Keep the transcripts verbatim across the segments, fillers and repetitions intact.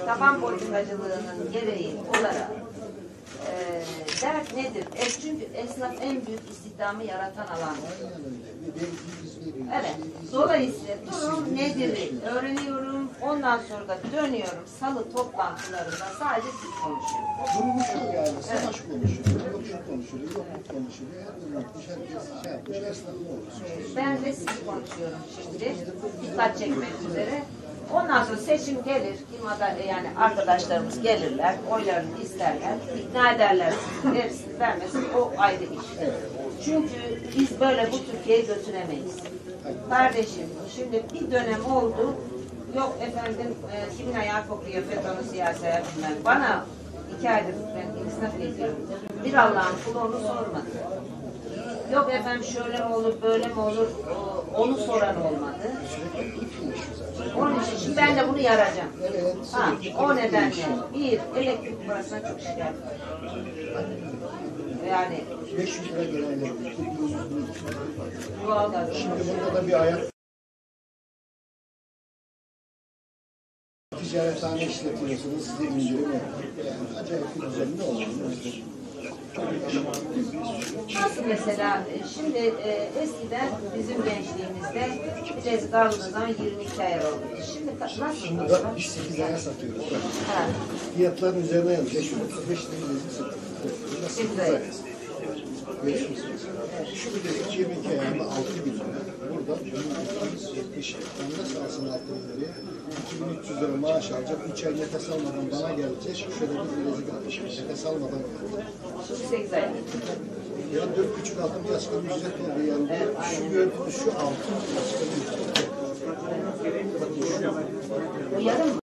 taban politikacılığının gereği olarak e, dert nedir? E, çünkü esnaf en büyük istihdamı yaratan alandır. Evet. Dolayısıyla durum nedir? Öğreniyorum. Ondan sonra da dönüyorum. Salı toplantılarında sadece siz konuşuyorsunuz. Durumu şu yani. Savaş evet. konuşuyor. Yok şu konuşuyor. Yok bu konuşuyor. Her unutmuş. Herkes şey yapmış. Esnafı olmuş. Ben de siz konuşuyorum şimdi. Dikkat çekmek üzere. Ondan sonra seçim gelir. Kim aday, yani arkadaşlarımız gelirler. Oylarını isterler. İkna ederler. Versin vermesin. O ayrı iş. Evet. Çünkü biz böyle bu Türkiye'yi götüremeyiz. Kardeşim, şimdi bir dönem oldu, yok efendim e, kimin ayağı kokuyor, FETÖ'nün siyasete bilmem. Bana iki aydır ben İsnaf ediyorum. Bir Allah'ın kulu onu sormadı. Yok efendim şöyle mi olur, böyle mi olur, o, onu soran olmadı. Onun için şimdi ben de bunu yaracağım. Ha, o nedenle bir, elektrik parasına çok şikayet var. Yani beş yüz lira gelen doğalgaz. Şimdi burada da bir ayak ticarethane işletiyorsunuz, size indirim yok. Yani acayip bir düzenli olur. Nasıl mesela, şimdi e, eskiden bizim gençliğimizde bir rezi kaldığınız zaman yirmi iki ay oldu. Şimdi nasıl? Şimdi biz sekiz aya satıyoruz. Ha. Fiyatların üzerine yazıyor. beş yüz otuz beş lira rezi satıyoruz. sekiz ay. Şu bir de iki yirmi iki ayında altı bin lira. Burada bin iki yüz yetmiş. Onda sağsın altı bin liraya. iki bin üç yüz lira maaş alacak. üç ay nefes almadan bana gelecek. Şöyle bir bilezik almış. Nefes almadan gelecek. sekiz ay. Ya dört buçuk altın bir asgari ücret oldu yani. Evet, şu gördüğünüz şu altın asgari ücret. Bakın şu. Bu yarım mı?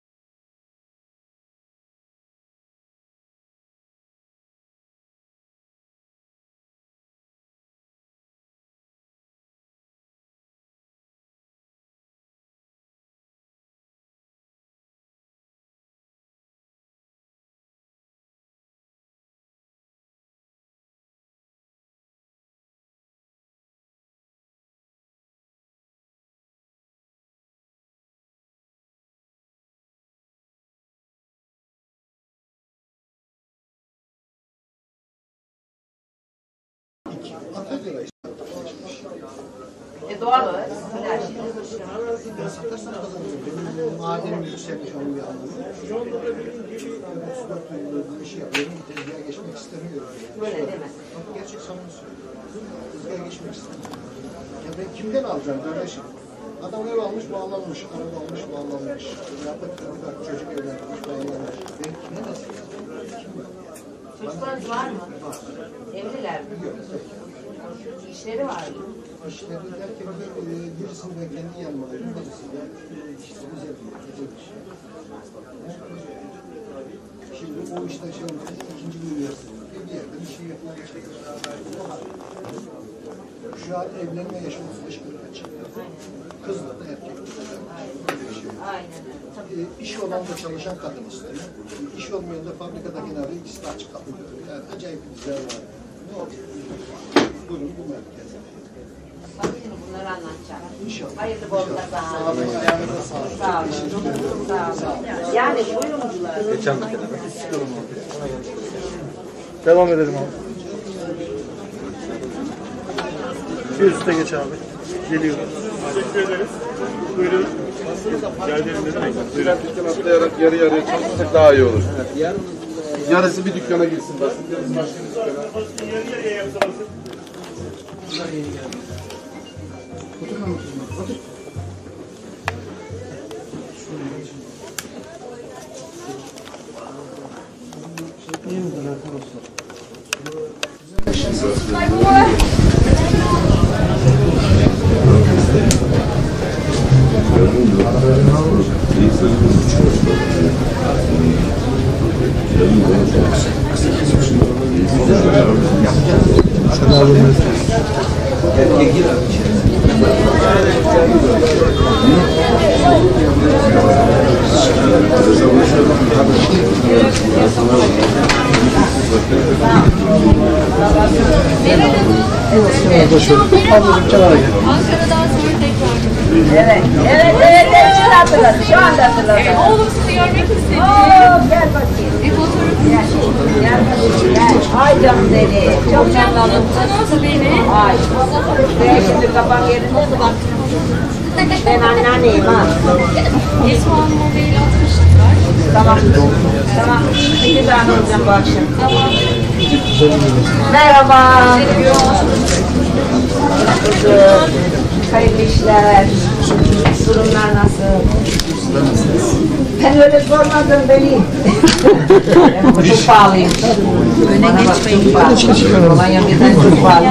E doğal olarak her şey ben satarsan kazanıyorum. Madenim yükselmiş onun bir anlamı. otuz dört yıldır bir şey yapıyorum. Tezgaha geçmek istemiyorum. Böyle değil mi? Gerçek samimi söylüyorum. Tezgaha geçmek istemiyorum. Ya ben kimden alacağım kardeşim? Adam ev almış, bağlanmış. Araba almış, bağlanmış. Yapıp bir çocuk evlenmiş, bağlanmış. Ben kime nasıl yapacağım? Çocuklarınız var mı? Evliler mi? Yok. İşleri var mı? İşleri derken de birisini ben kendi yanıma dedim, birisi de işte bize diyor, bize bir şey. Şimdi o işte şey olmuş, ikinci bir üniversitede bir yerde bir şey yapmaya çalışıyor. Şu an evlenme yaşı otuz beş kırka çıktı. Kızla da erkek. Aynen. Tabii iş olan da çalışan kadın istiyor. İş olmayan da fabrikadaki abi ikisi de açık kalıyor. Yani acayip bir güzel var. Ne oldu? Durum bu merkez. Bak şimdi bunları anlatacağım. İnşallah. Hayırlı bollar. Sağ olun. Sağ olun. Sağ olun. Yani kuyumcular. Geçen bir kere. Devam edelim abi. Bir üstte geç abi. Geliyor. Teşekkür ederiz. Buyurun. Geldiğiniz ne demek? Buyurun. Dükkan atlayarak yarı yarıya çalışsak daha iyi olur. Evet, yarısı bir dükkana gitsin. Yarısı başka bir dükkana. Yarı yarıya yapsanız. Oturma mı? Otur. İyi midir arkadaşlar? Ablacığım kenara gel. Ankara'dan sonra tekrar. Evet, evet, evet, evet, şimdi hatırladım, şu anda hatırladım. Evet, oğlum sizi görmek istedi. Oo, gel bakayım. Bir fotoğraf Gel, gel bakayım, gel. Ay canım seni, çok memnun oldum. Nasıl beni? Ay, ben şimdi kapan yerinde bak. Ben anneanneyim ha. Esma Hanım'a mail atmışlar. Tamam, tamam. sekiz tane olacağım bu akşam. Tamam. Merhaba. Hayırlı işler. Durumlar nasıl? Ben öyle sormadım beni. Çok pahalıyım. Öne geçmeyin. Çok pahalı. Kolonya birden çok pahalı.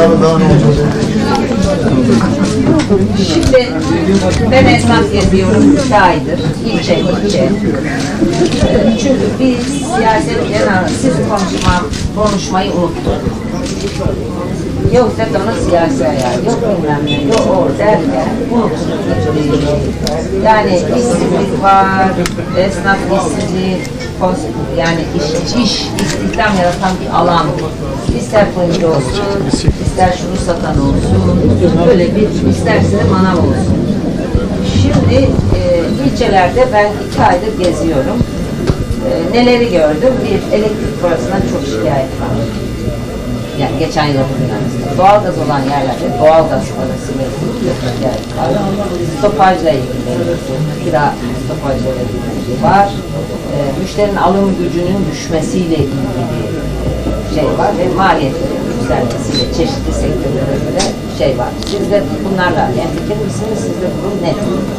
Şimdi ben esnaf geziyorum. İki aydır. İlçe ilçe. Çünkü biz siyasetlerin arasında konuşma, konuşmayı unuttuk. Yok detona siyasi hayal, yok bilmem ne, yok o derken unuttuk. Yani işsizlik var, esnaf işsizliği, yani iş, iş, istihdam yaratan bir alan. İster kuyumcu olsun, ister şunu satan olsun, böyle bir, isterse de manav olsun. Şimdi e, ilçelerde ben iki aydır geziyorum. E, neleri gördüm? Bir, elektrik parasından çok şikayet var. Yani geçen yıl hatırlarsanız. Doğalgaz olan yerlerde doğalgaz parası ve çok şikayet var. Stopajla ilgili, kira stopajla ilgili var. E, müşterinin alım gücünün düşmesiyle ilgili şey var ve maliyetlerin yükselmesiyle çeşitli sektörlere göre şey var. Siz de bunlarla yani fikir misiniz? Sizde durum ne?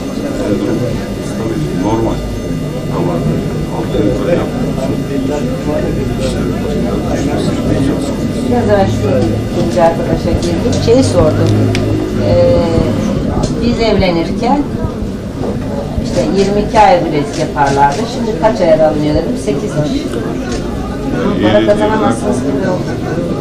Normal. Ama altı yılda yapmıyorsun. Biraz evvel şu ikinci arkadaşa girdim. Şeyi sordum. Ee, biz evlenirken işte yirmi iki ay bilezik yaparlardı. Şimdi kaç aya alınıyor dedim? sekizmiş. Para kazanamazsınız gibi oldu.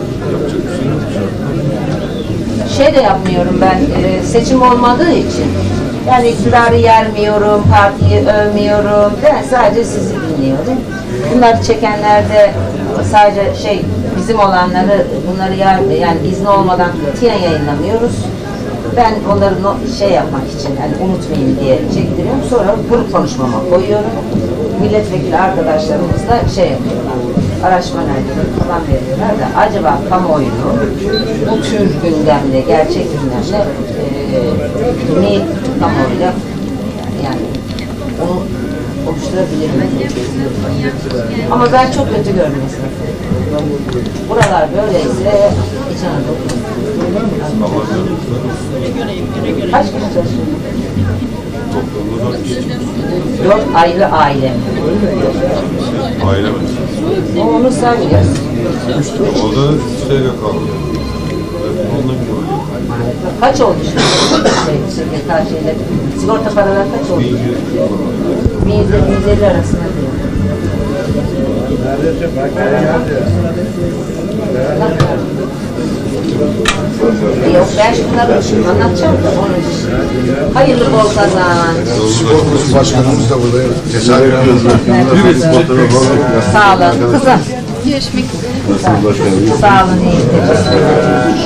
Şey de yapmıyorum ben, e, seçim olmadığı için. Yani iktidarı yermiyorum, partiyi övmüyorum. Ben sadece sizi dinliyorum. Bunları çekenlerde sadece şey, bizim olanları, bunları yer, yani izni olmadan katiyen yayınlamıyoruz. Ben onları no, şey yapmak için, yani unutmayayım diye çektiriyorum. Sonra grup konuşmama koyuyorum. Milletvekili arkadaşlarımız da şey yapıyorlar. Araştırma merkezi falan veriyorlar da acaba kamuoyunu bu tür gündemle, gerçek gündemle e, mi kamuoyuyla yani onu oluşturabilir mi? Ama ben çok kötü gördüm esnafı. Buralar böyleyse İç Anadolu. Kaç kişi çalışıyor? Dört ayrı aile. Aile mi? O onu saymıyor. O da şeyle kaldı. Onunla bir oluyor. Kaç oldu şimdi? Şey, şirket şeyle. Sigorta paraları kaç oldu? bin yüz ile bin yüz elli arasında diyor. Yok ben şunları anlatacağım da onun için. Hayırlı bol kazanç. Sigortamız başkanımız da burada cesaret ediyoruz. Sağ olun. Kızım. Görüşmek üzere. Sağ olun. Sağ olun. İyi. Teşekkür ederim.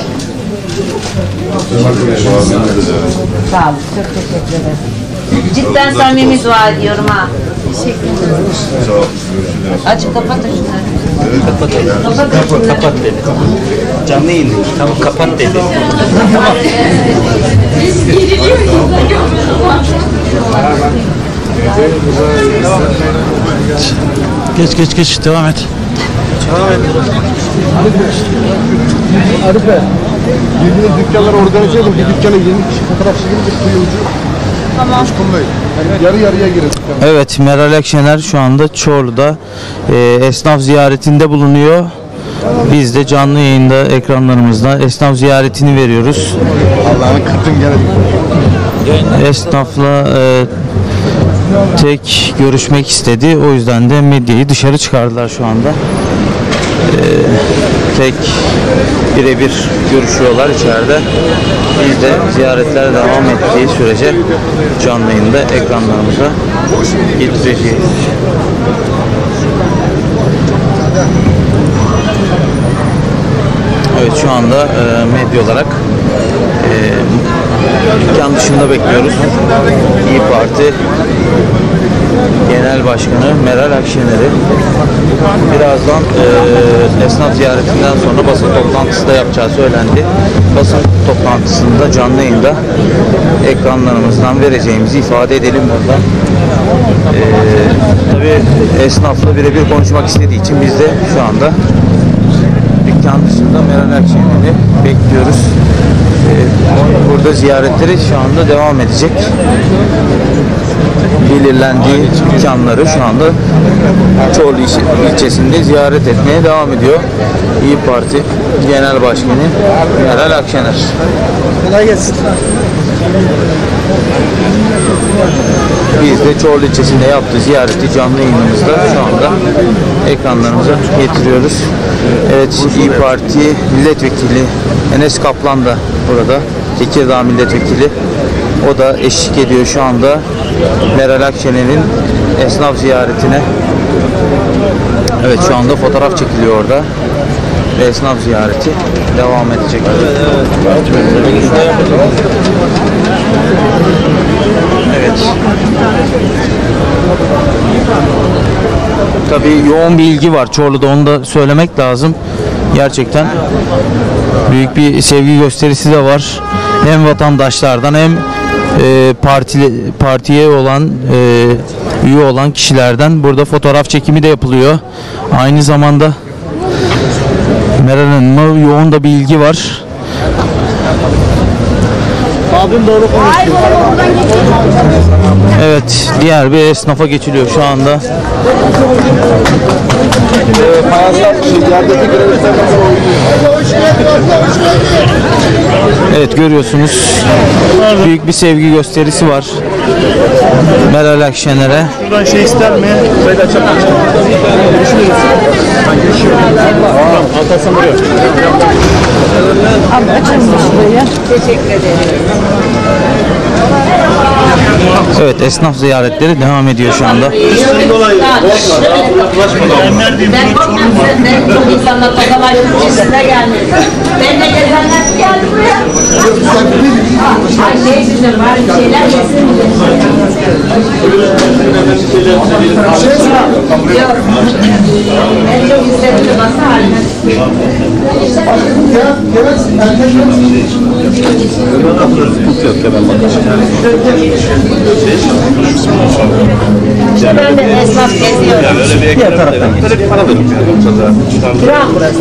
Sağ olun. Çok teşekkür ederim. Cidden samimi dua ediyorum ha. Teşekkür ederim. Açık kapatın şunları. Kapat dedi. Kapatın şunları. Kapat dedi. Canlı yayın. Tamam kapat dedi. Biz geriliyoruz da Geç geç geç devam et. Arife, girdiğiniz dükkanları organize edin. Bir dükkana yirmi kişi fotoğrafçı gibi bir kuyumcu. Tamam. Yani yarı yarıya girin. Evet, Meral Akşener şu anda Çorlu'da e, esnaf ziyaretinde bulunuyor. Biz de canlı yayında ekranlarımızda esnaf ziyaretini veriyoruz. Allah'ın kırpın gene. Esnafla e, tek görüşmek istedi. O yüzden de medyayı dışarı çıkardılar şu anda. E, tek birebir görüşüyorlar içeride. Biz de ziyaretler devam ettiği sürece canlı yayında ekranlarımıza getireceğiz. Evet şu anda e, medya olarak e, dükkan dışında bekliyoruz. İYİ Parti Genel Başkanı Meral Akşener'i. Birazdan e, esnaf ziyaretinden sonra basın toplantısı da yapacağı söylendi. Basın toplantısında canlı yayında ekranlarımızdan vereceğimizi ifade edelim burada. E, tabii esnafla birebir konuşmak istediği için biz de şu anda dükkan dışında Meral Akşener'i bekliyoruz. E, burada ziyaretleri şu anda devam edecek. Belirlendiği dükkanları şu anda Çorlu ilçesinde ziyaret etmeye devam ediyor İYİ Parti Genel Başkanı Meral Akşener. Kolay gelsin. Biz de Çorlu ilçesinde yaptığı ziyareti canlı yayınımızda şu anda ekranlarımıza getiriyoruz. Evet, İYİ Parti Milletvekili Enes Kaplan da burada, Tekirdağ Milletvekili. O da eşlik ediyor şu anda Meral Akşener'in esnaf ziyaretine. Evet, şu anda fotoğraf çekiliyor orada ve esnaf ziyareti devam edecek. Evet. Tabii yoğun bir ilgi var Çorlu'da, onu da söylemek lazım. Gerçekten büyük bir sevgi gösterisi de var. Hem vatandaşlardan hem e, partili, partiye olan e, üye olan kişilerden burada fotoğraf çekimi de yapılıyor. Aynı zamanda Meral Hanım'a yoğun da bir ilgi var. Abim doğru konuşuyor. Evet, diğer bir esnafa geçiliyor şu anda. Evet, görüyorsunuz büyük bir sevgi gösterisi var Meral Akşener'e. Şuradan şey ister mi? Böyle açalım. Görüşürüz. Altarsan buraya. Abi açalım şurayı. Teşekkür ederim. Evet, esnaf ziyaretleri devam ediyor şu anda. Ben çok insanla tokalaştım, sizinle gelmedim. Ben de gezenler geldi buraya. Ay şey sizin var, bir şeyler yesin mi? Yok. En çok istediğim masa haline. İşte ben de esnaf geziyorum. Diğer taraftan böyle bir para veriyorum yani. Kira burası.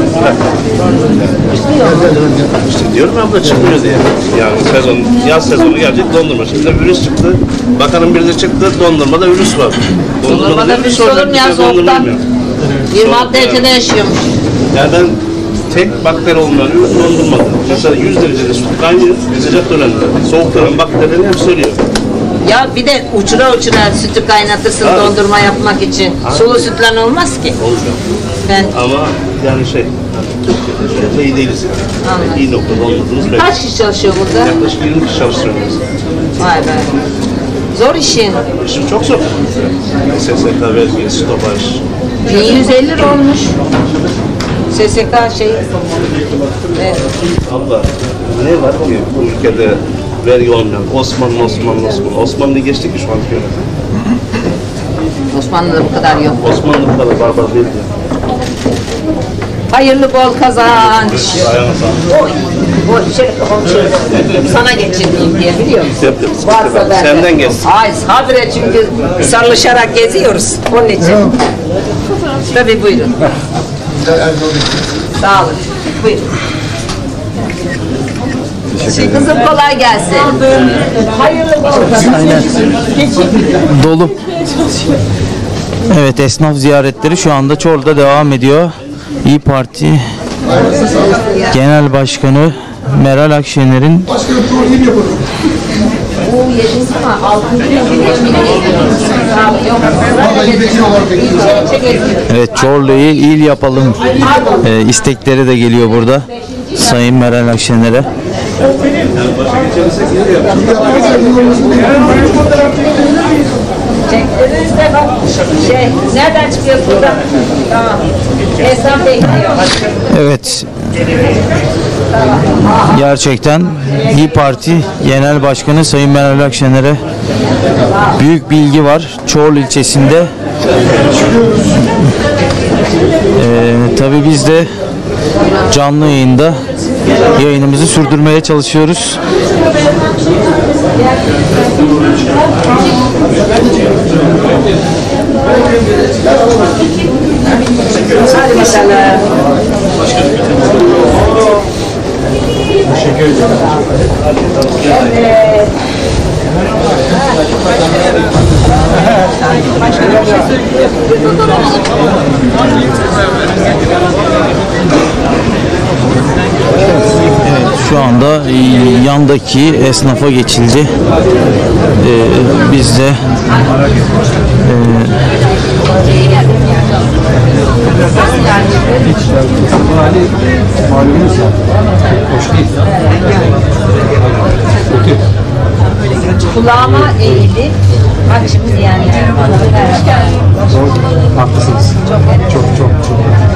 İşte diyorum abla çıkmıyor diye. Yani sezon, yaz sezonu gelecek dondurma. Şimdi de virüs çıktı. Bakanın biri de çıktı, dondurmada virüs var. Dondurmada virüs olur mu ya, soğuktan? yirmi altı derecede yaşıyormuş. Yani ben tek bakteri olmayan ürün dondurmadı. Mesela yüz derecede su kaynıyor, sıcak dönemde. Soğuk dönem bakterilerini hep söylüyor. Ya bir de uçura uçura sütü kaynatırsın Ha. dondurma yapmak için. Ha. Sulu sütle olmaz ki. Olacak. Ben Ama yani şey, Türkiye'de iyi değiliz yani. Anladım. İyi noktada olmadığımız belli. kaç kişi çalışıyor burada? Yaklaşık yirmi kişi çalıştırıyoruz. Vay be. Zor işin. İşim çok zor. S S K, vergi, stopaj. bin yüz elli lira olmuş. S S K şey. Evet. Abla ne var ki bu ülkede vergi olmayan? Osmanlı, Osmanlı, Osmanlı. Osmanlı geçtik ki şu anki yönetim. Osmanlı'da bu kadar yok. Osmanlı bu kadar barbar değil ya. Hayırlı bol kazanç. Ayağına sağlık. Oy. Bu şey, o şey, sana geçirmeyeyim diye biliyor musun? Yap, yap, sıkıntı Varsa yok. ben de. Senden gelsin. Ay habire çünkü sarılışarak geziyoruz. Onun için. Tabii buyurun. Sağ olun. Buyurun. Şey, kızım kolay gelsin. Hayırlı bol kazanç. Dolu. Evet, esnaf ziyaretleri şu anda Çorlu'da devam ediyor. İYİ Parti Genel Başkanı Meral Akşener'in Bu yedinci ama altıncı yıl evet, Çorlu'yu il yapalım e, istekleri de geliyor burada Sayın Meral Akşener'e. Çektiniz de bak şey nereden çıkıyor burada? Tamam. Esnaf bekliyor. Evet. Gerçekten İYİ Parti Genel Başkanı Sayın Meral Akşener'e büyük bir ilgi var. Çorlu ilçesinde. Ee, tabii biz de canlı yayında yayınımızı sürdürmeye çalışıyoruz. Hadi bakalım. Teşekkür ederim. Evet. Evet, şu anda e, yandaki esnafa geçildi. Ee, biz de e, Kulağıma eğilip bak şimdi diyenler bana. Haklısınız. Çok çok çok.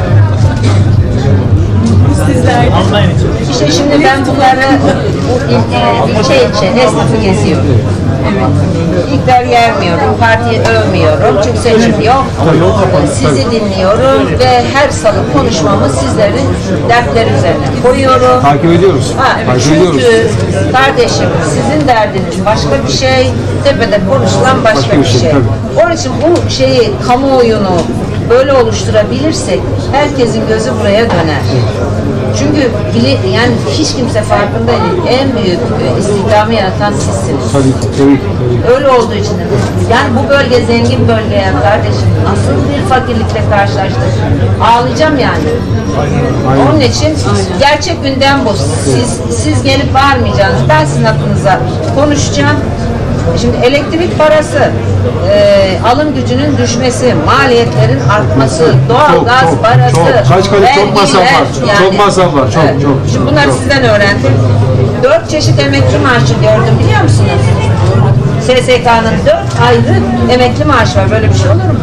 İşte şimdi ben bunları bu il, e, ilçe ilçe esnafı geziyorum. İlkler yermiyorum, partiyi övmüyorum çünkü seçim yok. Sizi dinliyorum ve her salı konuşmamı sizlerin dertleri üzerine koyuyorum. Takip ediyoruz. Ha, Takip çünkü ediyoruz. kardeşim sizin derdiniz başka bir şey, tepede konuşulan başka, Başka bir bir şey, şey. tabii. Onun için bu şeyi, kamuoyunu böyle oluşturabilirsek herkesin gözü buraya döner. Çünkü bili, yani hiç kimse farkında değil. En büyük e, istihdamı yaratan sizsiniz. Tabii ki, tabii ki. Tabii. Öyle olduğu için de yani bu bölge zengin bölge ya kardeşim. Nasıl bir fakirlikle karşılaştık? Ağlayacağım yani. Aynen. Onun için gerçek gündem bu. Siz siz gelip bağırmayacaksınız. Ben sizin hakkınıza konuşacağım. Şimdi elektrik parası, e, alım gücünün düşmesi, maliyetlerin artması, doğalgaz Çok, çok, parası, çok. Kaç kare- çok masraf var. vergiler, Çok masraf var. Çok, Evet. çok, Şimdi bunları çok. sizden öğrendim. Dört çeşit emekli maaşı gördüm biliyor musunuz? S S K'nın dört ayrı emekli maaşı var. Böyle bir şey olur mu?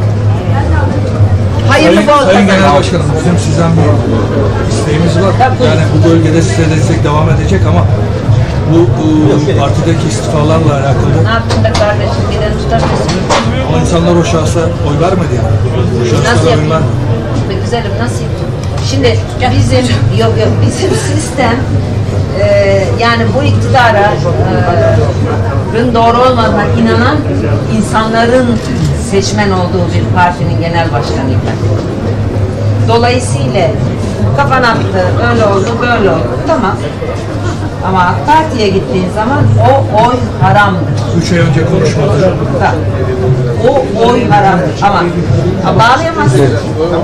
Hayırlı bol Sayın Genel kazanç. Başkanım, bizim sizden bir isteğimiz var. Tabii, buyurun. Yani bu bölgede size destek devam edecek ama bu, bu partideki istifalarla alakalı Ne yaptın be kardeşim? Gideni tutamıyorsun. o insanlar o şahsa oy vermedi yani. O Nasıl şahslara oy yapayım? vermedi. Be güzelim nasıl yapayım? Şimdi bizim yok yok bizim sistem e, yani bu iktidara e, doğru olmadığına inanan insanların seçmen olduğu bir partinin genel başkanıydı. Dolayısıyla kafan attı, öyle oldu, böyle oldu. Tamam. Ama AK Parti'ye gittiğin zaman o oy haramdır. Üç ay önce konuşmadı. Bak, o oy haramdır. Ama ha, bağlayamazsın ki.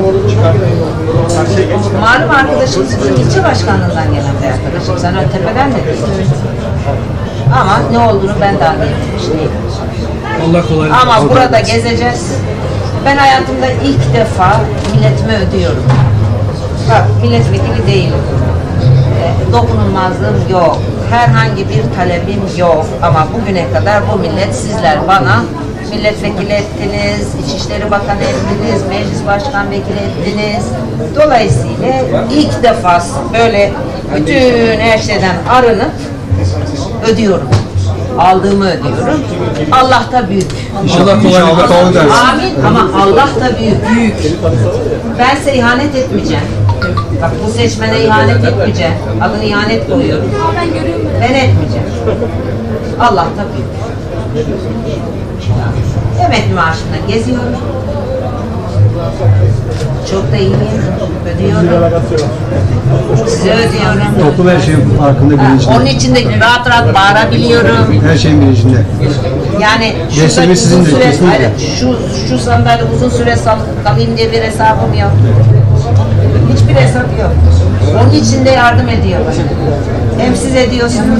Malum arkadaşım sizin ilçe başkanlığından gelen bir arkadaşım. Sen öyle tepeden de değil. Ama ne olduğunu ben de anlayabilmiş değilim. Allah kolaylık. Ama burada gezeceğiz. Ben hayatımda ilk defa milletime ödüyorum. Bak milletvekili değilim. E, dokunulmazlığım yok. Herhangi bir talebim yok. Ama bugüne kadar bu millet sizler bana milletvekili ettiniz, İçişleri Bakanı ettiniz, Meclis Başkan Vekili ettiniz. Dolayısıyla ilk defa böyle bütün her şeyden arınıp ödüyorum. Aldığımı ödüyorum. Allah da büyük. Allah kolaylık versin. Amin ama Allah da büyük. Büyük. Ben size ihanet etmeyeceğim. Bak bu seçmene ihanet etmeyeceğim. Adını ihanet koyuyorum. Ben etmeyeceğim. Allah da büyük. Emekli maaşından geziyorum. Çok da iyiyim. Ödüyorum. Size ödüyorum. Toplum her şeyin farkında, Ha, bilincinde. onun için de rahat rahat bağırabiliyorum. Her şeyin bilincinde. Yani Desteğimiz şurada sizin uzun de, süre, kesinlikle. hayır, şu, şu sandalye uzun süre sal, kalayım diye bir hesabım yok. Hiçbir hesap yok. Onun için de yardım ediyor bana. Hem siz ediyorsunuz.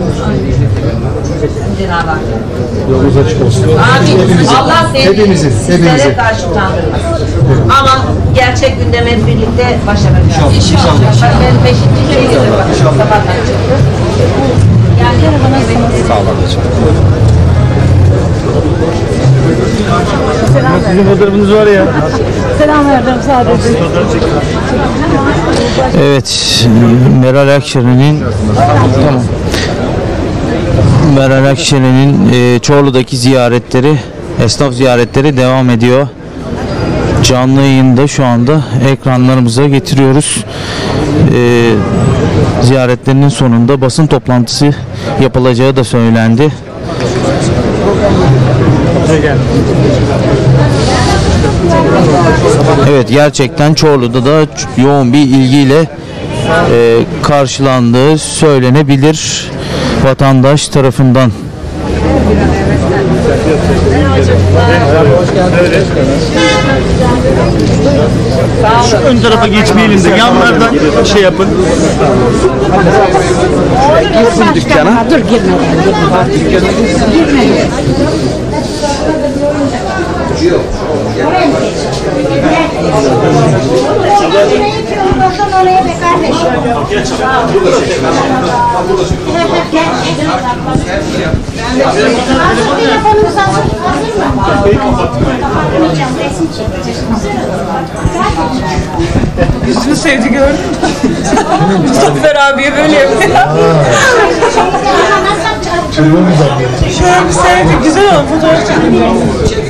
Cenab-ı Hak. Yolunuz açık olsun. Amin. Allah beni Hepimizin, sizlere hepimizin. karşı utandırmasın. Ama gerçek gündeme hep birlikte başaracağız. İnşallah. Bak ben beşinci kere gidiyorum. Sabahtan çıktı. Yani bana sağ olun. Sizin fotoğrafınız var ya. Selam verdim sadece. Evet, Meral Akşener'in tamam. Meral Akşener'in e, Çorlu'daki ziyaretleri, esnaf ziyaretleri devam ediyor. Canlı yayında şu anda ekranlarımıza getiriyoruz. E, ziyaretlerinin sonunda basın toplantısı yapılacağı da söylendi. Evet, gerçekten Çorlu'da da yoğun bir ilgiyle e, karşılandığı söylenebilir vatandaş tarafından. Şu ön tarafa geçmeyelim de yanlardan şey yapın. Girsin dükkana. Dur girmeden. Girme. Üstünü sevdi gördün mü? Muzaffer abiye böyle yapıyor. Şöyle bir sevdi. Güzel oldu. Fotoğraf çekelim.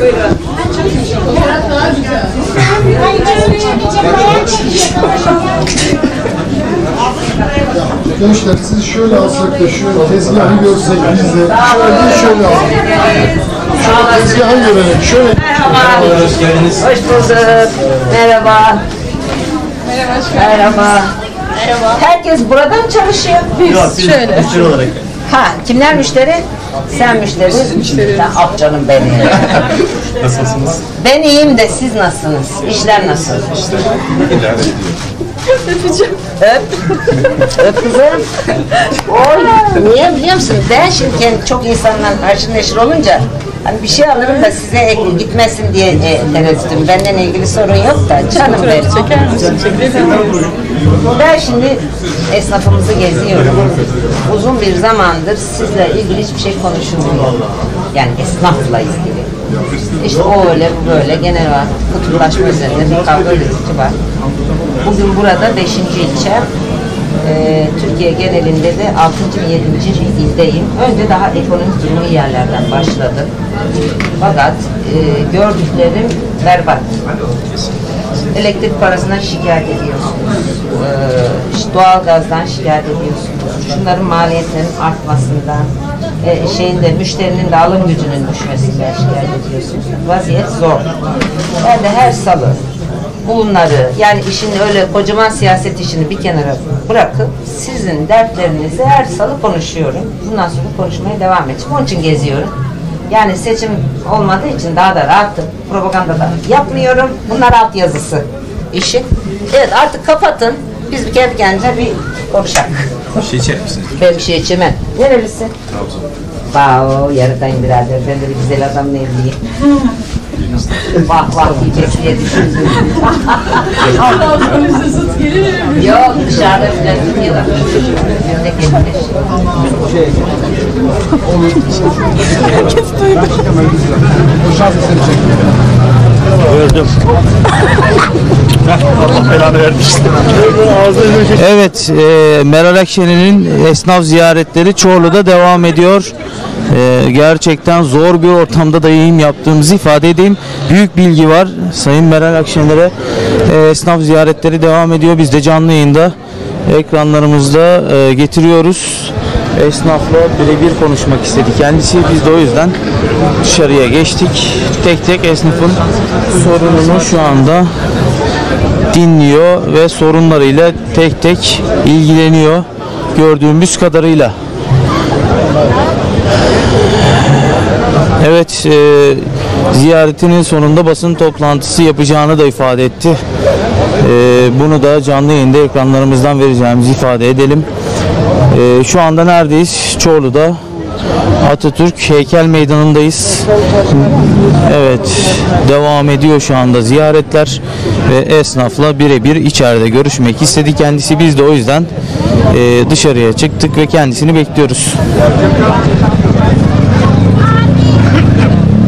Gençler siz şöyle alsak da şu tezgahı görsek biz de şöyle bir şöyle alsak. Şöyle tezgahı görelim. Şöyle. Merhaba. Hoş geldiniz. Hoş bulduk. Merhaba. Merhaba. Merhaba. Merhaba. Herkes buradan çalışıyor. Biz Yok, biz şöyle. müşteri olarak. Ha, kimler müşteri? Sen müşteri. Sen af canım benim. Nasılsınız? Ben iyiyim de siz nasılsınız? İşler nasıl? İşte Öpeceğim. Öp. Öp kızım. Oy. Niye biliyor musun? Ben şimdi kendi çok insanla haşır neşir olunca hani bir şey alırım da size ek gitmesin diye e, tereddütüm. Benden ilgili sorun yok da canım benim. Çeker misin? Çekelim. Ben şimdi esnafımızı geziyorum. Uzun bir zamandır sizle ilgili hiçbir şey konuşulmuyor. Yani esnafla ilgili. İşte o öyle, bu böyle, genel olarak kutuplaşma üzerinde bir kavga örgütü var. Bugün burada beşinci ilçe, ee, Türkiye genelinde de altıncı ve yedinci ildeyim. Önce daha ekonomik durumu iyi yerlerden başladım. Fakat e, gördüklerim berbat. Elektrik parasından şikayet ediyorsunuz. Ee, işte doğalgazdan şikayet ediyorsunuz. Şunların maliyetlerin artmasından, e, şeyin de müşterinin de alım gücünün düşmesinden şikayet ediyorsunuz. Vaziyet zor. Ben de her salı bunları, yani işin öyle kocaman siyaset işini bir kenara bırakıp sizin dertlerinizi her salı konuşuyorum. Bundan sonra konuşmaya devam edeceğim. Onun için geziyorum. Yani seçim olmadığı için daha da rahatım. Propaganda da yapmıyorum. Bunlar alt yazısı işi. Evet, artık kapatın. Biz bir kendi kendimize bir konuşalım. Bir şey içer misiniz? Ben bir şey içemem. Nerelisin? Trabzon. Bao, yarıdayım birader. Ben de bir güzel adamla evliyim. Vah vah diyeceksin diye düşündüm. Yok, dışarıda bir dinliyorlar. Ne gelmiş? Gördüm. Allah belanı vermişti. Evet, e, Meral Akşener'in esnaf ziyaretleri Çorlu'da devam ediyor. E, gerçekten zor bir ortamda da yayın yaptığımızı ifade edeyim. Büyük bilgi var. Sayın Meral Akşener'e e, esnaf ziyaretleri devam ediyor. Biz de canlı yayında ekranlarımızda e, getiriyoruz. Esnafla birebir konuşmak istedi kendisi. Biz de o yüzden dışarıya geçtik. Tek tek esnafın sorununu şu anda dinliyor ve sorunlarıyla tek tek ilgileniyor gördüğümüz kadarıyla. Evet, e, ziyaretinin sonunda basın toplantısı yapacağını da ifade etti. E, bunu da canlı yayında ekranlarımızdan vereceğimizi ifade edelim. E, şu anda neredeyiz? Çorlu'da Atatürk Heykel Meydanı'ndayız. Evet, devam ediyor şu anda ziyaretler ve esnafla birebir içeride görüşmek istedi kendisi. Biz de o yüzden e, dışarıya çıktık ve kendisini bekliyoruz.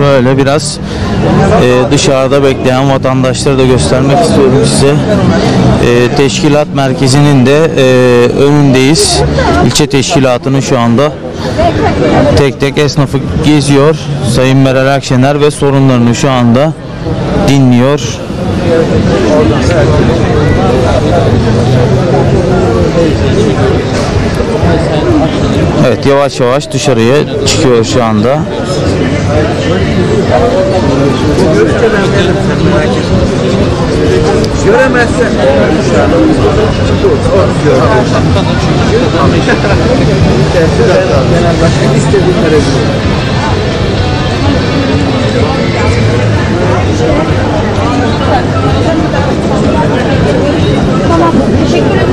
böyle biraz e, dışarıda bekleyen vatandaşları da göstermek istiyorum size. E, teşkilat merkezinin de e, önündeyiz. İlçe teşkilatının şu anda tek tek esnafı geziyor. Sayın Meral Akşener ve sorunlarını şu anda dinliyor. Evet, yavaş yavaş dışarıya çıkıyor şu anda. Göremezsen genel başkan istediğin verebilir. Tamam, teşekkür ederim.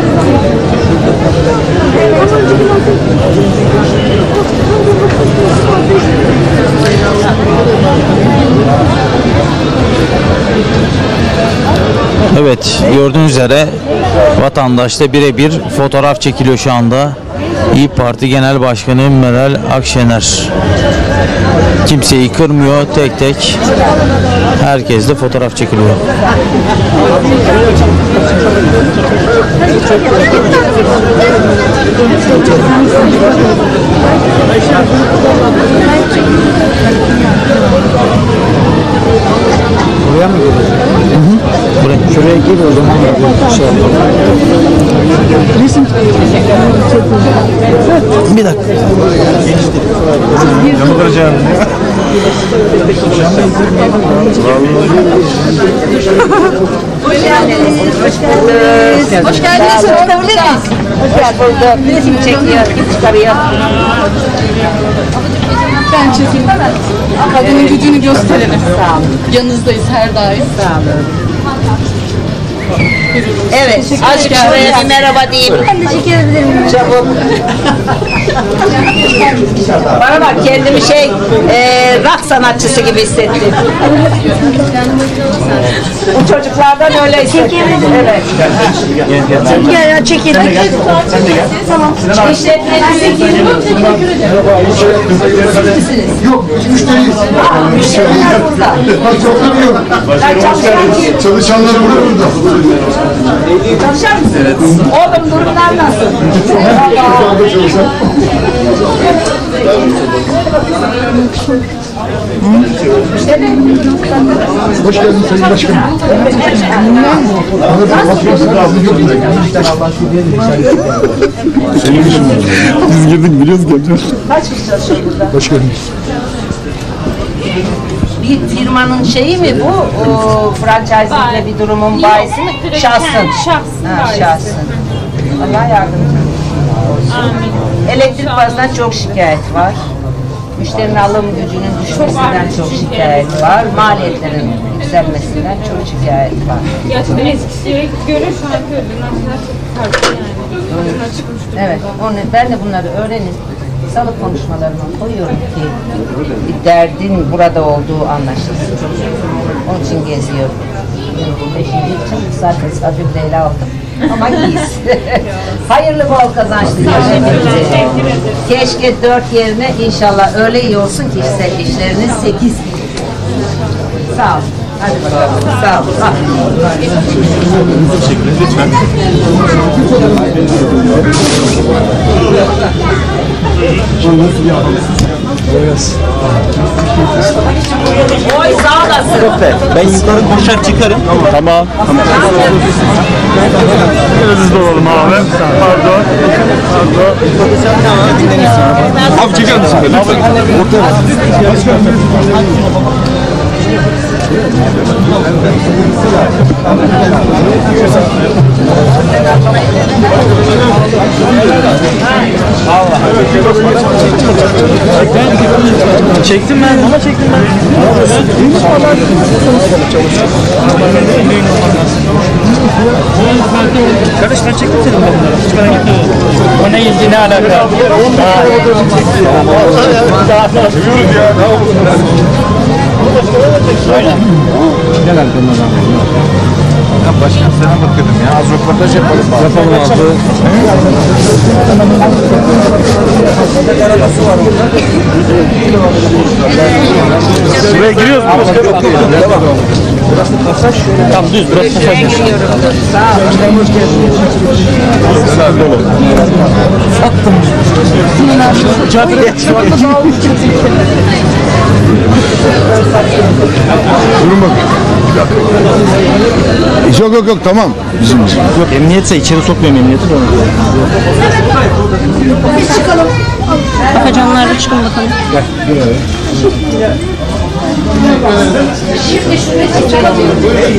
Evet, gördüğünüz üzere vatandaşla birebir fotoğraf çekiliyor şu anda. İYİ Parti Genel Başkanı Meral Akşener. Kimseyi kırmıyor, tek tek herkesle fotoğraf çekiliyor. Buraya mı geliyorsun? Hı hı. Buraya. Şuraya gir o zaman da bir şey yapalım. Resim. Bir dakika. Yamuk hocam. Hoş geldiniz. Hoş geldiniz. Hoş geldiniz. Çıkabilir miyiz? Hoş bulduk. Resim çekiyor, çıkarıyor. Ben çekeyim. Kadının gücünü gösterelim. Sağ olun. Yanınızdayız her daim. Sağ olun. Evet, azıcık şuraya bir merhaba diyeyim. Ben de çekebilir miyim? Çabuk. Bana bak, kendimi şey, e, rock sanatçısı gibi hissettim. Bu çocuklardan öyle hissettim. Evet. Gel ya çekelim. Tamam. İşletmenizi girdim. Yok, müşteriyiz. Müşteriler burada. Patronlar yok. Ben çalışan kim? Çalışanlar burada. Çalışan mısın? Evet. Oğlum durumlar nasıl? Sağda çalışan. Hoş geldin Sayın Başkanım. Senin işin var. Biz girdik biliyoruz geleceğiz. Kaç kişi çalışıyor burada? Başkanım. Bir firmanın şeyi mi bu? O, franchise'likle bir durumun bahisi mi? Şahsın. Şahsın. Ha, şahsın. Allah yardımcı olsun. Elektrik bazından çok şikayet var. Müşterinin alım gücünün düşmesinden çok şikayet var. Maliyetlerin yükselmesinden çok şikayet var. Gerçekten eskisiye göre şu anki ödülün aslında çok farklı yani. Evet, onu, ben de bunları öğrenip salı konuşmalarıma koyuyorum ki bir derdin burada olduğu anlaşılsın. Onun için geziyorum. Bu beşinci için zaten sadece Leyla oldum. Ama iyiyiz. Hayırlı bol kazançlı görüşmek. Keşke dört yerine inşallah öyle iyi olsun ki işte işleriniz sekiz. Sağ ol. Hadi bakalım. Sağ ol. Sağ ol. Lütfen. Oy sağ olasın. Ben yukarı koşar çıkarım. Tamam. Tamam. Biraz hızlı olalım abi. Pardon. Pardon. Abi çeker misin? Lütfen. Çektim ben. Ama çektim ben. Kardeş ben çektim seni bunları. Hiç merak etme. O ne ilgi ne alaka? Çeviriyoruz ya. Ne oldu? Gel arkamdan. Başkanım sana bakıyordum ya. Az röportaj yapalım. Yapalım abi. Buraya giriyoruz mu? Burası pasaj. Tam düz. Burası pasaj. Ben giriyorum. Sağ ol. Sattım. Caddeye Durun bak. Yok yok yok tamam. Bizim Yok emniyetse içeri sokmuyorum emniyeti de. Biz çıkalım. Afacanlarla çıkalım bakalım. gel. Gel. Şimdi şu resim çalabiliyorum.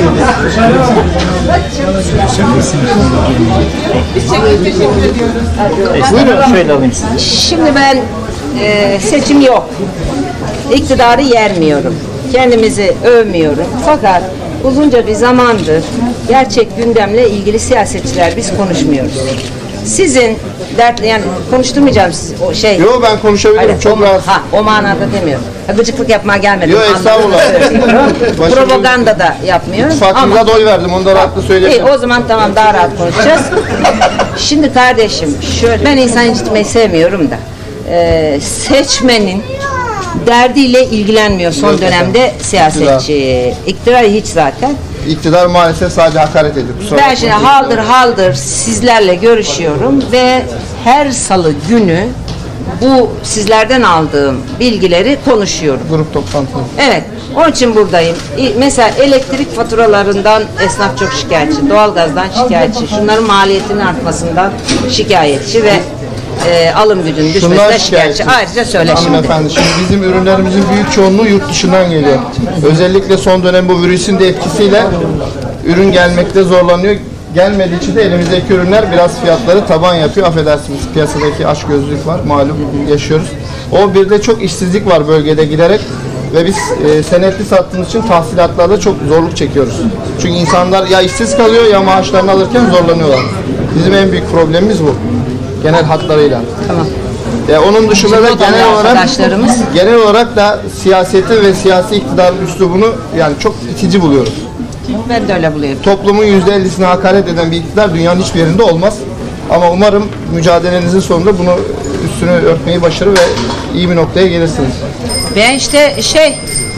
Buyurun şöyle alayım sizi. Şimdi ben e, seçim yok. İktidarı yermiyorum. Kendimizi övmüyorum. Fakat uzunca bir zamandır gerçek gündemle ilgili siyasetçiler biz konuşmuyoruz. Sizin dertli yani konuşturmayacağım sizi o şey. Yo ben konuşabilirim Hayır, çok o, rahat. ha, o manada demiyorum. Ha, gıcıklık yapmaya gelmedim. Yo, Anladım. estağfurullah. Başım- Propaganda da yapmıyorum. Fatih'e ama- de oy verdim onu da rahatla İyi, söyleyebilirim. o zaman tamam daha rahat konuşacağız. Şimdi kardeşim şöyle ben insan incitmeyi sevmiyorum da e, seçmenin derdiyle ilgilenmiyor son dönemde siyasetçi. İktidar hiç zaten. İktidar maalesef sadece hakaret ediyor. Kusura Ben bakmayın. şimdi haldır haldır sizlerle görüşüyorum ve her salı günü bu sizlerden aldığım bilgileri konuşuyorum. Grup toplantısı. Evet, onun için buradayım. İ- Mesela elektrik faturalarından esnaf çok şikayetçi, doğalgazdan şikayetçi, şunların maliyetinin artmasından şikayetçi ve e, alım gücünün düşmesinden Şunlar şikayetçi. şikayetçi. Ayrıca söyle şimdi. Hanımefendi şimdi bizim ürünlerimizin büyük çoğunluğu yurt dışından geliyor. Özellikle son dönem bu virüsün de etkisiyle ürün gelmekte zorlanıyor. Gelmediği için de elimizdeki ürünler biraz fiyatları taban yapıyor. Affedersiniz piyasadaki açgözlülük var malum yaşıyoruz. O bir de çok işsizlik var bölgede giderek ve biz e, senetli sattığımız için tahsilatlarda çok zorluk çekiyoruz. Çünkü insanlar ya işsiz kalıyor ya maaşlarını alırken zorlanıyorlar. Bizim en büyük problemimiz bu. Genel hatlarıyla. Tamam. E, onun dışında da Şimdi o da genel olarak arkadaşlarımız. genel olarak da siyaseti ve siyasi iktidarın üslubunu yani çok itici buluyoruz. Ben de öyle buluyorum. Toplumun yüzde ellisine hakaret eden bir iktidar dünyanın hiçbir yerinde olmaz. Ama umarım mücadelenizin sonunda bunu üstünü örtmeyi başarır ve iyi bir noktaya gelirsiniz. Ben işte şey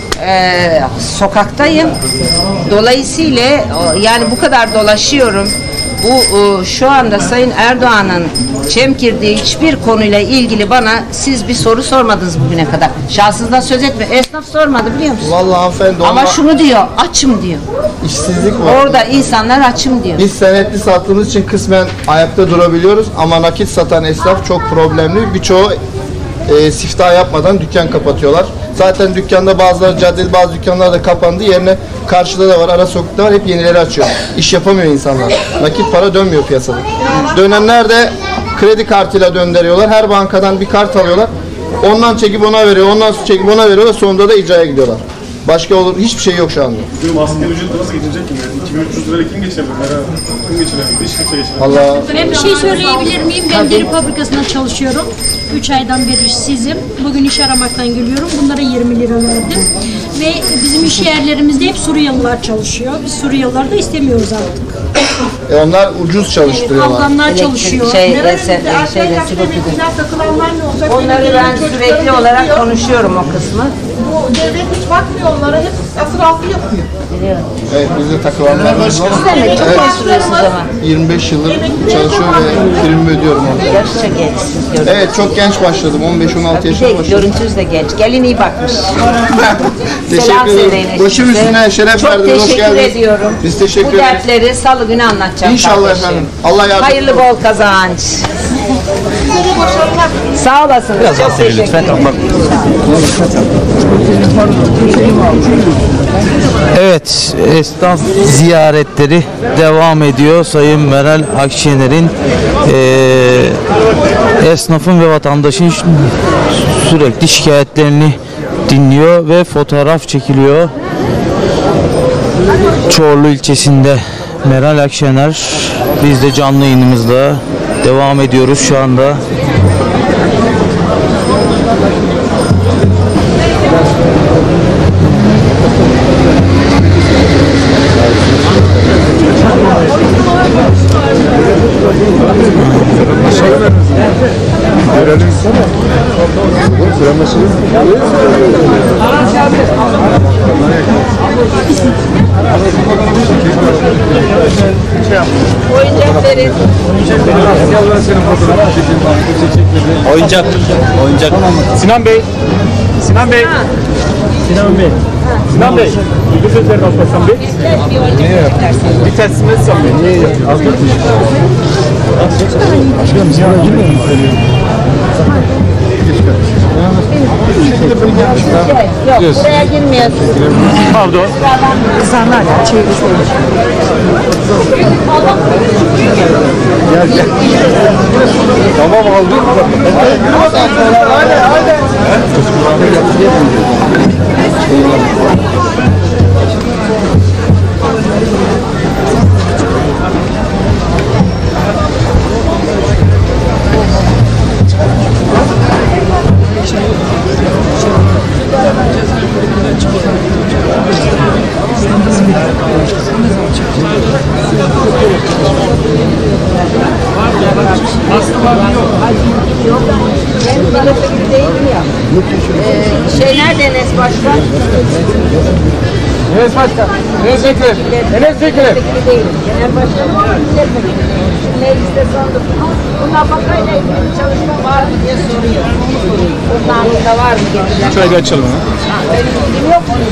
e, sokaktayım. Dolayısıyla o, yani bu kadar dolaşıyorum. Bu e, şu anda Sayın Erdoğan'ın çemkirdiği hiçbir konuyla ilgili bana siz bir soru sormadınız bugüne kadar. Şahsınızdan söz etme. Esnaf sormadı biliyor musun? Vallahi hanımefendi Ama onunla şunu diyor, açım diyor. işsizlik var. Orada insanlar açım diyor. Biz senetli sattığımız için kısmen ayakta durabiliyoruz ama nakit satan esnaf çok problemli. Birçoğu e, siftah yapmadan dükkan kapatıyorlar. Zaten dükkanda bazıları caddede bazı dükkanlar da kapandı. Yerine karşıda da var, ara sokakta var. Hep yenileri açıyor. İş yapamıyor insanlar. Nakit para dönmüyor piyasada. Dönenler de kredi kartıyla döndürüyorlar. Her bankadan bir kart alıyorlar. Ondan çekip ona veriyor, ondan çekip ona veriyorlar. Sonunda da icraya gidiyorlar. Başka olur hiçbir şey yok şu anda. Diyorum asgari ücret nasıl geçecek ki? Yani iki bin üç yüz lirayla kim geçebilir? Merhaba. Kim geçirebilir? Hiç kimse geçiremez. Allah Ben bir şey söyleyebilir miyim? Ben deri fabrikasında çalışıyorum. üç aydan beri işsizim. Bugün iş aramaktan geliyorum. Bunlara yirmi lira verdim. Ve bizim iş yerlerimizde hep Suriyeliler çalışıyor. Biz Suriyeliler de istemiyoruz artık. E onlar ucuz çalıştırıyorlar. Afganlar çalışıyor. Şey, Neden? ese- şeyde, Silopi'de. Takılanlar ne olacak? Onları ben sürekli olarak konuşuyorum o kısmı. Bu devlet hiç bakmıyor onlara. Hep asır altı yapıyor. Evet bizde takılanlarımız var. Demek çok konuşuyorsunuz ama. yirmi beş yıldır çalışıyor ve prim ödüyorum orada. Gerçekten gençsiniz. Görün. Evet çok genç başladım. on beş on altı Bir yaşında de başladım. görüntünüz de genç. Gelin iyi bakmış. Teşekkür Selam ederim. söyleyin Başım eşinize. üstüne şeref Çok verdiniz. Hoş teşekkür geldiniz. ediyorum. Biz teşekkür Bu ederiz. dertleri salı günü anlatacağım. İnşallah kardeşim. efendim. Allah yardımcınız Hayırlı olsun. bol kazanç. Sağ olasınız. Biraz daha Çok sevin teşekkür lütfen. ederim. Bak. Evet, esnaf ziyaretleri devam ediyor. Sayın Meral Akşener'in eee, esnafın ve vatandaşın ş- sürekli şikayetlerini dinliyor ve fotoğraf çekiliyor. Çorlu ilçesinde Meral Akşener, biz de canlı yayınımızda devam ediyoruz şu anda. şey yaptım. Oyuncak verin. Oyuncak. Oyuncak. Sinan Bey. Sinan Bey. Sinan Bey. Sinan Bey. Bir sözler kalkmasam Bey. Bir tersime etsem Bey. Niye yapıyorsun? Az mı? Başkanım Sinan girmiyor mu? Yok, buraya girmiyorsun. Pardon. Kızanlar ya çevresi. Gel gel. Tamam aldık. Hadi hadi. Ee, şey nerede Enes Başkan? Enes Başkan. Enes Bekir. Enes Bekir. Genel Başkanım ama milletvekili. Mecliste sandık. Buna bakayla ilgili çalışma var mı diye soruyor. Bunlarında var mı getirilen? Şöyle bir açalım. Ha, benim bilgim yok mu?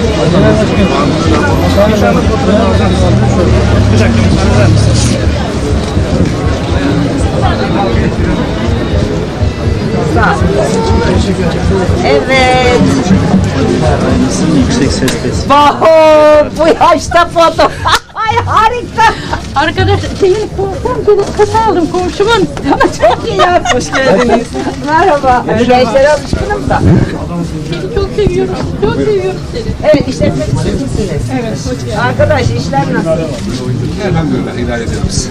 Evet. Yüksek sesle. Baho, bu yaşta foto. Ay harika. Arkadaş senin korkum dedim kasa aldım komşumun. Çok iyi ya. Hoş geldiniz. Merhaba. Gençlere alışkınım da. Seni çok seviyorum. Çok seviyorum seni. Evet, işletmek sizsiniz. Evet, hoş geldiniz. Arkadaş, işler nasıl? Elhamdülillah idare ediyoruz.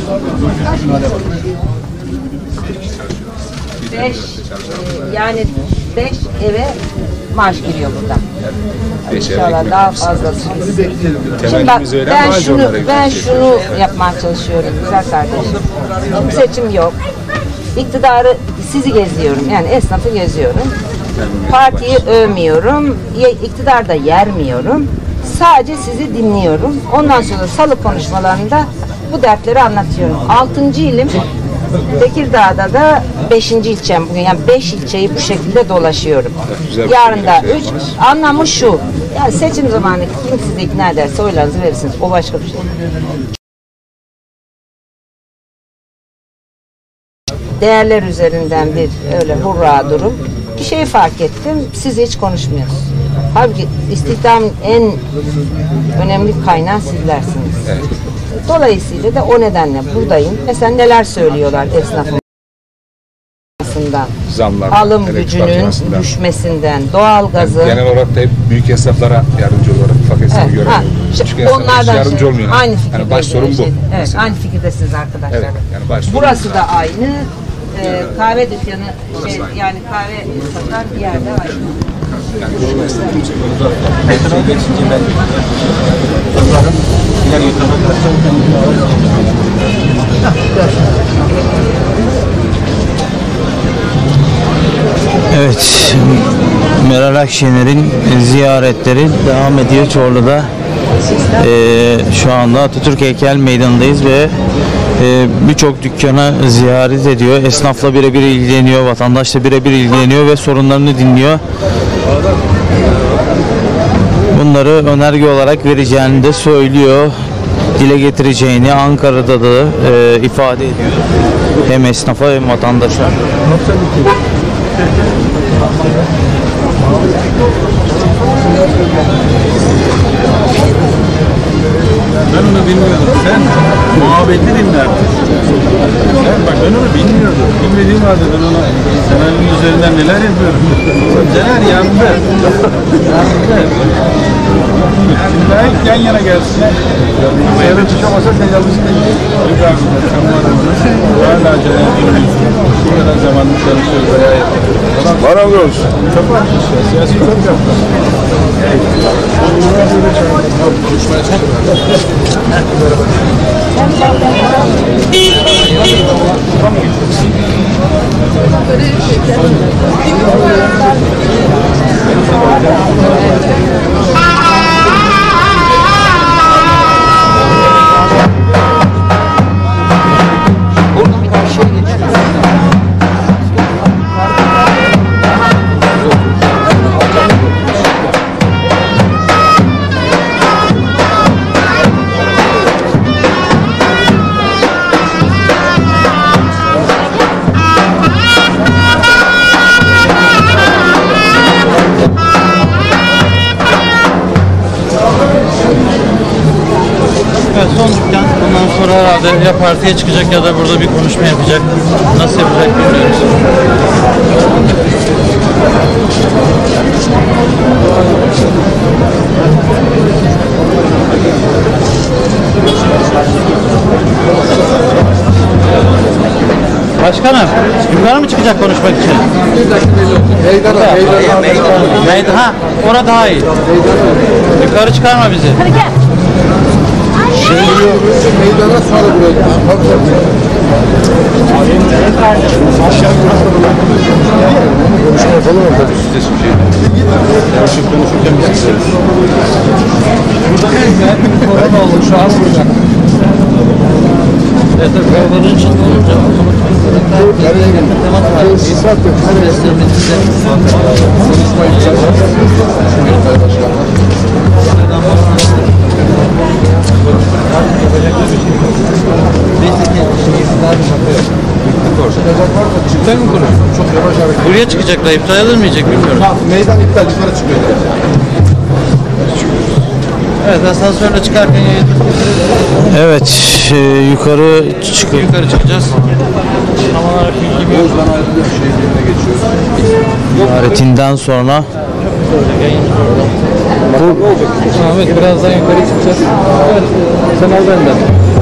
Beş, yani beş eve maaş giriyor buradan. İnşallah daha fazlası. Şimdi bak, ben şunu, ben şunu yapmaya çalışıyorum güzel kardeşim. Şimdi seçim yok. İktidarı, sizi geziyorum, yani esnafı geziyorum. Partiyi övmüyorum, iktidar da yermiyorum. Sadece sizi dinliyorum. Ondan sonra salı konuşmalarında bu dertleri anlatıyorum. Altıncı ilim Tekirdağ'da da beşinci ilçem bugün, yani beş ilçeyi bu şekilde dolaşıyorum. Yarın da üç. Anlamı şu, yani seçim zamanı kim sizi ikna ederse oylarınızı verirsiniz. O başka bir şey. Değerler üzerinden bir öyle hurra durum. Bir şey fark ettim, siz hiç konuşmuyorsunuz. Halbuki istihdamın en önemli kaynağı sizlersiniz. Evet. Dolayısıyla da o nedenle buradayım. Mesela neler söylüyorlar esnafın zamlar, alım gücünün düşmesinden, doğalgazın. Yani genel olarak da hep büyük esnaflara yardımcı olarak ufak esnafı evet, görelim. Küçük esnaflara yardımcı şey, olmuyor. Aynı fikirde. Yani baş sorun bu. Şey, evet, mesela. Aynı fikirdesiniz arkadaşlar. Evet, yani baş sorun burası bu. da aynı. Ee, kahve dükkanı, şey, yani kahve satan bir yerde aynı. Yani bu Evet, Meral Akşener'in ziyaretleri devam ediyor Çorlu'da. Ee, şu anda Atatürk Heykel Meydanı'ndayız ve e, birçok dükkana ziyaret ediyor. Esnafla birebir ilgileniyor, vatandaşla birebir ilgileniyor ve sorunlarını dinliyor. Bunları önerge olarak vereceğini de söylüyor. Dile getireceğini Ankara'da da e, ifade ediyor. Hem esnafa hem vatandaşa. Ben onu bilmiyordum. Sen muhabbeti dinlerdin. Sen bak ben onu bilmiyordum. Bilmediğim halde ben ona senenin üzerinden neler yapıyorum. Caner yandı. Yandı. Şimdi daha ilk yan yana gelsin. Ama eve çıkamasa sen yanlış değil. Yok abi sen bu adamsın. Hala Caner bilmiyorsun. Bu kadar zamanlı çalışıyoruz. Bayağı yapıyoruz. Bana mı olsun? Çok var. Siyasi çok yaptım. Konuşmaya çalışıyorum. memur herhalde ya partiye çıkacak ya da burada bir konuşma yapacak. Nasıl yapacak bilmiyoruz. Başkanım, yukarı mı çıkacak konuşmak için? Meydana, meydana. Meydan, ha, orada daha iyi. Yukarı çıkarma bizi. Hadi gel. Şey meydana sonra buraya. Konuşma yapalım mı? Tabii sitesi bir şey. Konuşup konuşurken biz isteriz. Burada neyse, korona oldu şu an burada. Evet, karavanın içinde olunca Cidden mi konu? Çok yavaş hareket. buraya çıkacaklar, iptal edilmeyecek bilmiyorum. Meydan iptal, yukarı çıkıyor. Evet, asansörle çıkarken yayın. Evet, e, yukarı çık Yukarı çıkacağız. Bozdan ayrılıyor, şehir yerine geçiyoruz. ziyaretinden sonra Ahmet birazdan yukarı çıkacağız. Evet, sen al benden.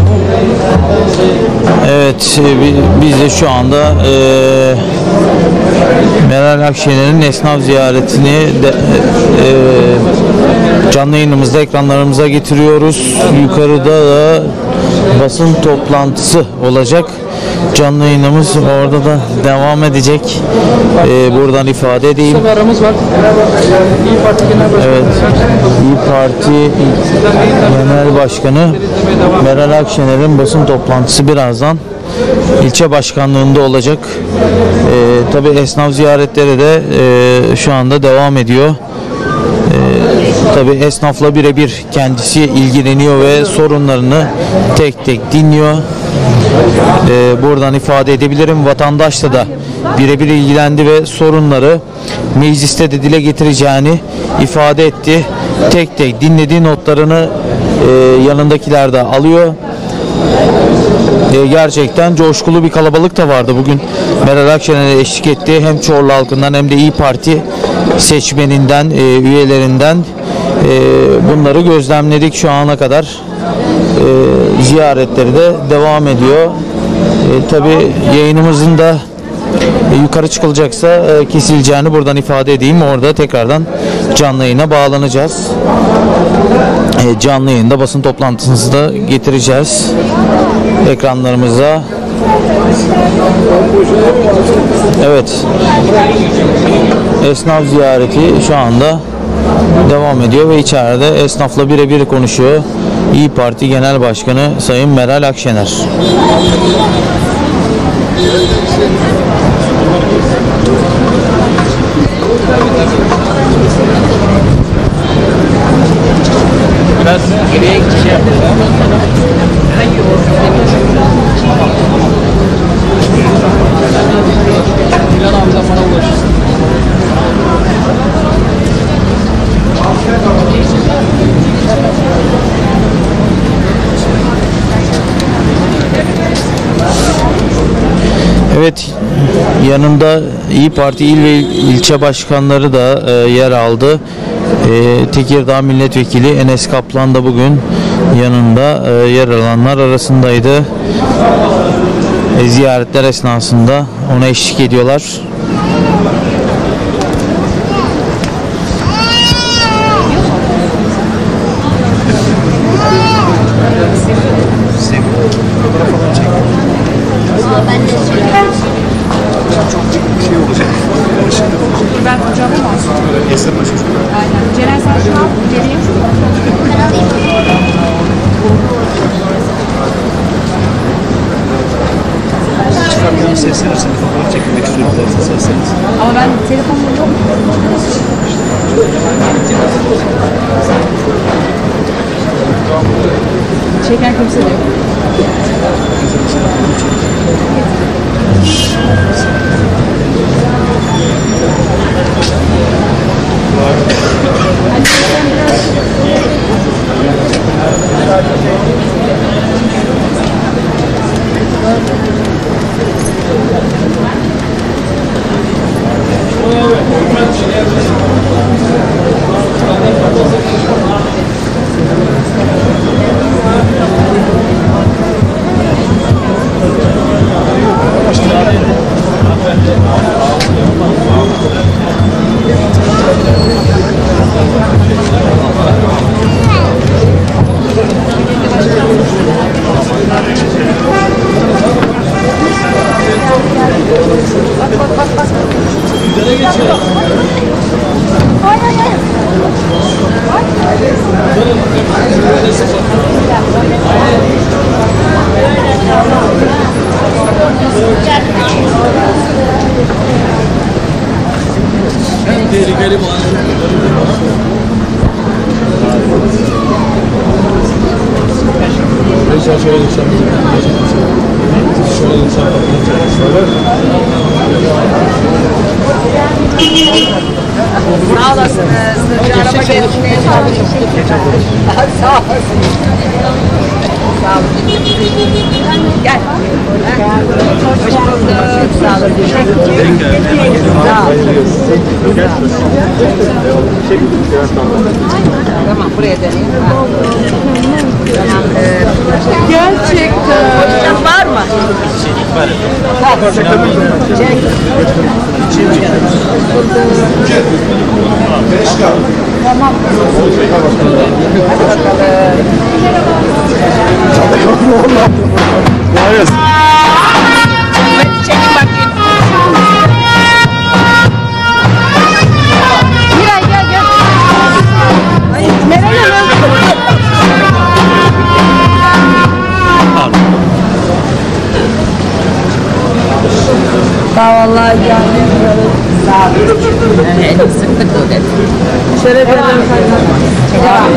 evet e, bi- biz de şu anda e, Meral Akşener'in esnaf ziyaretini de, e, canlı yayınımızda ekranlarımıza getiriyoruz. Yukarıda da basın toplantısı olacak. Canlı yayınımız orada da devam edecek. E, buradan ifade edeyim. Aramız var. İyi Parti Genel Başkanı. Evet, İYİ Parti Genel Başkanı Meral Akşener'in basın toplantısı birazdan ilçe başkanlığında olacak. Ee, tabii esnaf ziyaretleri de e, şu anda devam ediyor. Ee, tabii esnafla birebir kendisi ilgileniyor ve sorunlarını tek tek dinliyor. Ee, buradan ifade edebilirim. Vatandaşla da birebir ilgilendi ve sorunları mecliste de dile getireceğini ifade etti. Tek tek dinlediği notlarını e, yanındakiler de alıyor. E, gerçekten coşkulu bir kalabalık da vardı bugün. Meral Akşener'e eşlik etti. Hem Çorlu halkından hem de İYİ Parti seçmeninden, e, üyelerinden e, bunları gözlemledik şu ana kadar. E, ziyaretleri de devam ediyor. E, tabii yayınımızın da e, yukarı çıkılacaksa e, kesileceğini buradan ifade edeyim. Orada tekrardan canlı yayına bağlanacağız. E, canlı yayında basın toplantısını da getireceğiz ekranlarımıza. Evet. Esnaf ziyareti şu anda devam ediyor ve içeride esnafla birebir konuşuyor İYİ Parti Genel Başkanı Sayın Meral Akşener. Biraz geriye gideceğim. Milan abiden bana ulaşırsın. Evet, yanında İYİ Parti il ve ilçe başkanları da e, yer aldı. E, Tekirdağ Milletvekili Enes Kaplan da bugün yanında e, yer alanlar arasındaydı. E, ziyaretler esnasında ona eşlik ediyorlar. Ben kucağıma mı alsın? Aynen. Ceren sen şunu al. Geriye. Seslenirsen fotoğraf çekilmek istiyorum dersen sesleniz. Ama ben telefonum yok. Çeken kimse de yok. şöyle lütfen. Şöyle lütfen. Sağ olasınız. Bir araba gelişmeye çalışıyorum. Sağ olasın. Sağ olun. Gel. Hoş bulduk. Sağ olun. Sağ olun. Tamam, buraya döneyim. Tamam. Gerçekten. Hocam var mı? Var. Çek. Tamam. Hayır. Çekin bakayım. Miray gel gel. Ay, Meral Hanım. Sağ ol vallahi yani. Sağ ol. Evet, sıktık öyle. Şöyle bir devam. Devam.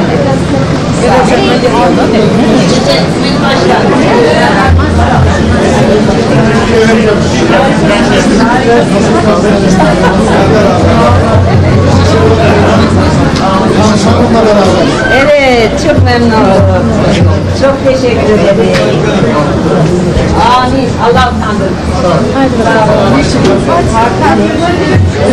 Evet, çok memnun oldum. Çok teşekkür ederim. Amin. Allah utandırmasın. Hadi bakalım.